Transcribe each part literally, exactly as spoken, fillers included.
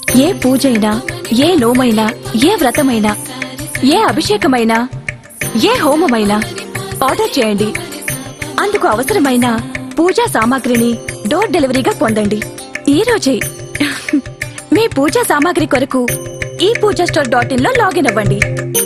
ఏ పూజైనా, ఏ నోమైనా, ఏ వ్రతమైనా, ఏ అభిషేకమైనా, ఏ హోమమైనా ఆర్డర్ చేయండి. అందుకు అవసరమైన పూజా సామాగ్రిని డోర్ డెలివరీగా పొందండి ఈ రోజే. మీ పూజా సామాగ్రి కొరకు ఈ పూజా స్టోర్ డాట్ ఇన్ లో లాగిన్ అవ్వండి.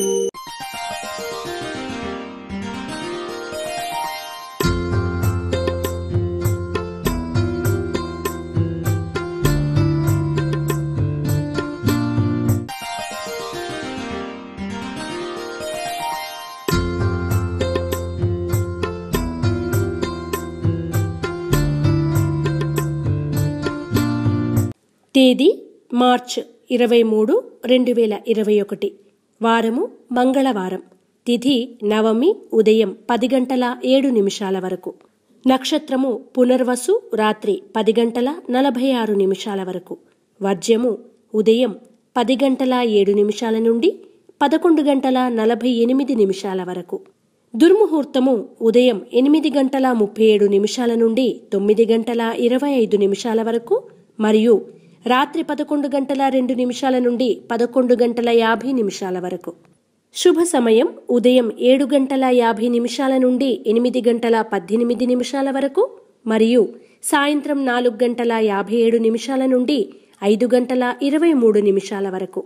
తేదీ మార్చ్ ఇరవై మూడు రెండు వేల ఇరవై ఒకటి. వారము మంగళవారం. తిథి నవమి ఉదయం పది గంటల ఏడు నిమిషాల వరకు. నక్షత్రము పునర్వసు రాత్రి పది గంటల నలభై ఆరు నిమిషాల వరకు. వర్జ్యము ఉదయం పది గంటల ఏడు నిమిషాల నుండి పదకొండు గంటల నలభై ఎనిమిది నిమిషాల వరకు. దుర్ముహూర్తము ఉదయం ఎనిమిది గంటల ముప్పై ఏడు నిమిషాల నుండి తొమ్మిది గంటల ఇరవై ఐదు నిమిషాల వరకు మరియు రాత్రి పదకొండు గంటల రెండు నిమిషాల నుండి పదకొండు గంటల యాభై నిమిషాల వరకు. శుభ సమయం ఉదయం ఏడు గంటల యాభై నిమిషాల నుండి ఎనిమిది గంటల పద్దెనిమిది నిమిషాల వరకు మరియు సాయంత్రం నాలుగు గంటల యాభై ఏడు నిమిషాల నుండి ఐదు గంటల ఇరవై మూడు నిమిషాల వరకు.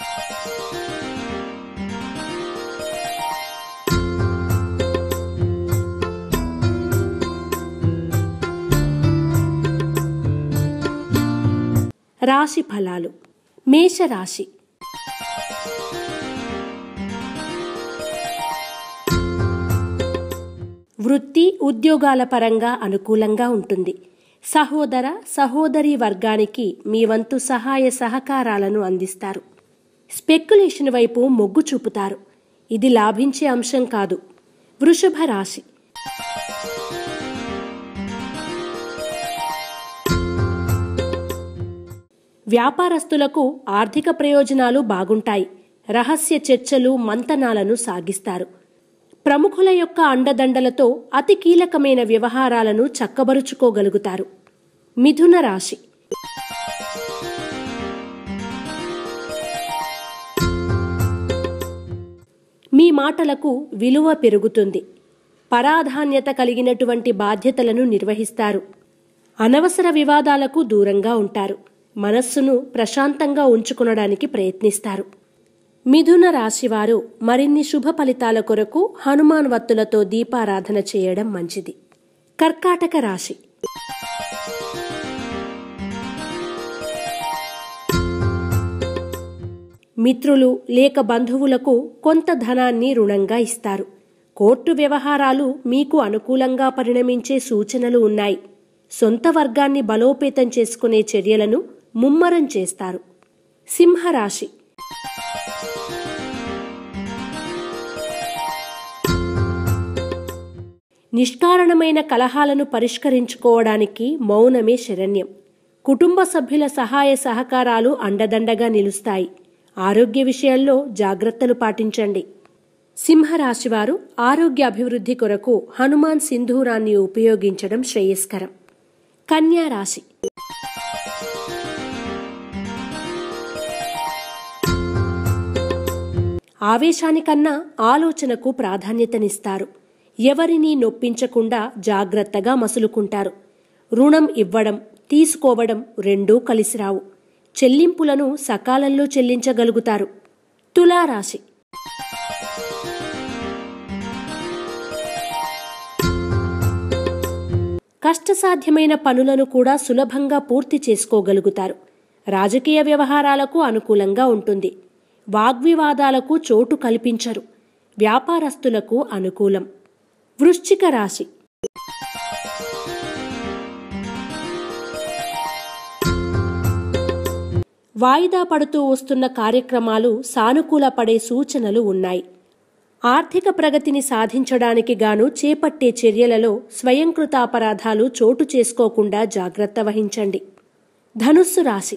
రాశి ఫలాలు. మేషరాశి. వృత్తి ఉద్యోగాల పరంగా అనుకూలంగా ఉంటుంది. సహోదర సహోదరి వర్గానికి మీ వంతు సహాయ సహకారాలను అందిస్తారు. స్పెక్యులేషన్ వైపు మొగ్గు చూపుతారు. ఇది లాభించే అంశం కాదు. వృషభ రాశి. వ్యాపారస్తులకు ఆర్థిక ప్రయోజనాలు బాగుంటాయి. రహస్య చర్చలు మంతనాలను సాగిస్తారు. ప్రముఖుల యొక్క అండదండలతో అతి కీలకమైన వ్యవహారాలను చక్కబరుచుకోగలుగుతారు. మిథున రాశి. మీ మాటలకు విలువ పెరుగుతుంది. పరాధాన్యత కలిగినటువంటి బాధ్యతలను నిర్వహిస్తారు. అనవసర వివాదాలకు దూరంగా ఉంటారు. మనస్సును ప్రశాంతంగా ఉంచుకొనడానికి ప్రయత్నిస్తారు. మిథున రాశివారు మరిన్ని శుభ ఫలితాల కొరకు హనుమాన్ వత్తులతో దీపారాధన చేయడం మంచిది. కర్కాటక రాశి. మిత్రులు లేక బంధువులకు కొంత ధనాన్ని రుణంగా ఇస్తారు. కోర్టు వ్యవహారాలు మీకు అనుకూలంగా పరిణమించే సూచనలు ఉన్నాయి. సొంత వర్గాన్ని బలోపేతం చేసుకునే చర్యలను ముమ్మరం చేస్తారు. సింహరాశి. నిష్కారణమైన కలహాలను పరిష్కరించుకోవడానికి మౌనమే శరణ్యం. కుటుంబ సభ్యుల సహాయ సహకారాలు అండదండగా నిలుస్తాయి. ఆరోగ్య విషయాల్లో జాగ్రత్తలు పాటించండి. సింహరాశివారు ఆరోగ్య అభివృద్ధి కొరకు హనుమాన్ సింధూరాన్ని ఉపయోగించడం శ్రేయస్కరం. కన్యా రాశి. ఆవేశానికన్నా ఆలోచనకు ప్రాధాన్యతనిస్తారు. ఎవరినీ నొప్పించకుండా జాగ్రత్తగా మసులుకుంటారు. రుణం ఇవ్వడం తీసుకోవడం రెండూ కలిసిరావు. చెల్లింపులను సకాలంలో చెల్లించగలుగుతారు. తులారాశి. కష్టసాధ్యమైన పనులను కూడా సులభంగా పూర్తి చేసుకోగలుగుతారు. రాజకీయ వ్యవహారాలకు అనుకూలంగా ఉంటుంది. వాగ్వివాదాలకు చోటు కల్పించరు. వ్యాపారస్తులకు అనుకూలం. వృశ్చిక రాశి. వాయిదా పడుతూ వస్తున్న కార్యక్రమాలు సానుకూల పడే సూచనలు ఉన్నాయి. ఆర్థిక ప్రగతిని సాధించడానికి గాను చేపట్టే చర్యలలో స్వయంకృతాపరాధాలు చోటు చేసుకోకుండా జాగ్రత్త వహించండి. ధనుస్సు రాశి.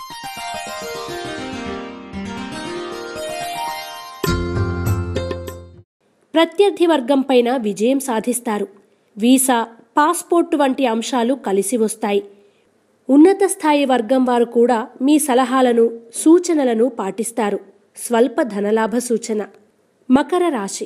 ప్రత్యర్థి వర్గంపైన విజయం సాధిస్తారు. వీసా, పాస్పోర్టు వంటి అంశాలు కలిసి వస్తాయి. ఉన్నత స్థాయి వర్గం వారు కూడా మీ సలహాలను సూచనలను పాటిస్తారు. స్వల్ప ధనలాభ సూచన. మకర రాశి.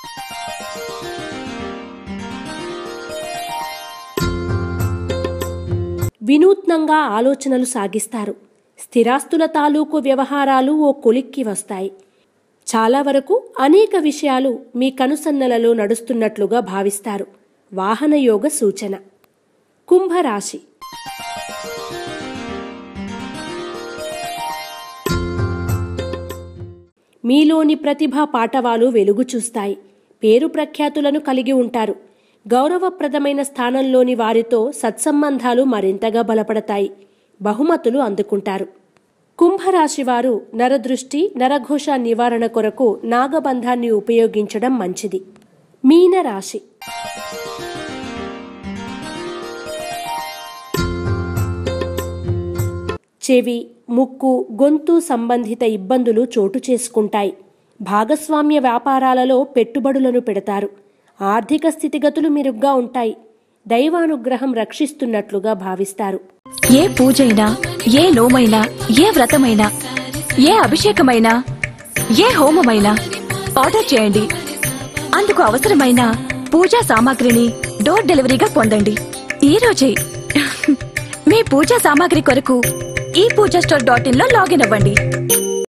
వినూత్నంగా ఆలోచనలు సాగిస్తారు. స్థిరాస్తుల తాలూకు వ్యవహారాలు ఓ కొలిక్కి వస్తాయి. చాలా వరకు అనేక విషయాలు మీ కనుసన్నలలో నడుస్తున్నట్లుగా భావిస్తారు. వాహనయోగ సూచన. కుంభరాశి. మీలోని ప్రతిభా పాటవాలు వెలుగు చూస్తాయి. పేరు ప్రఖ్యాతులను కలిగి ఉంటారు. గౌరవప్రదమైన స్థానంలోని వారితో సత్సంబంధాలు మరింతగా బలపడతాయి. బహుమతులు అందుకుంటారు. కుంభరాశివారు నరదృష్టి నరఘోష నివారణ కొరకు నాగబంధాన్ని ఉపయోగించడం మంచిది. మీనరాశి. చెవి, ముక్కు, గొంతు సంబంధిత ఇబ్బందులు చోటు చేసుకుంటాయి. భాగస్వామ్య వ్యాపారాలలో పెట్టుబడులను పెడతారు. ఆర్థిక స్థితిగతులు మెరుగ్గా ఉంటాయి. దైవానుగ్రహం రక్షిస్తున్నట్లుగా భావిస్తారు. ఏ పూజైనా, ఏ నోమైనా, ఏ వ్రతమైనా, ఏ అభిషేకమైనా, ఏ హోమమైనా ఆర్డర్ చేయండి. అందుకు అవసరమైన పూజా సామాగ్రిని డోర్ డెలివరీగా పొందండి ఈ రోజే. మీ పూజా సామాగ్రి కొరకు ఈ పూజా స్టోర్ డాట్ ఇన్ లో లాగిన్ అవ్వండి.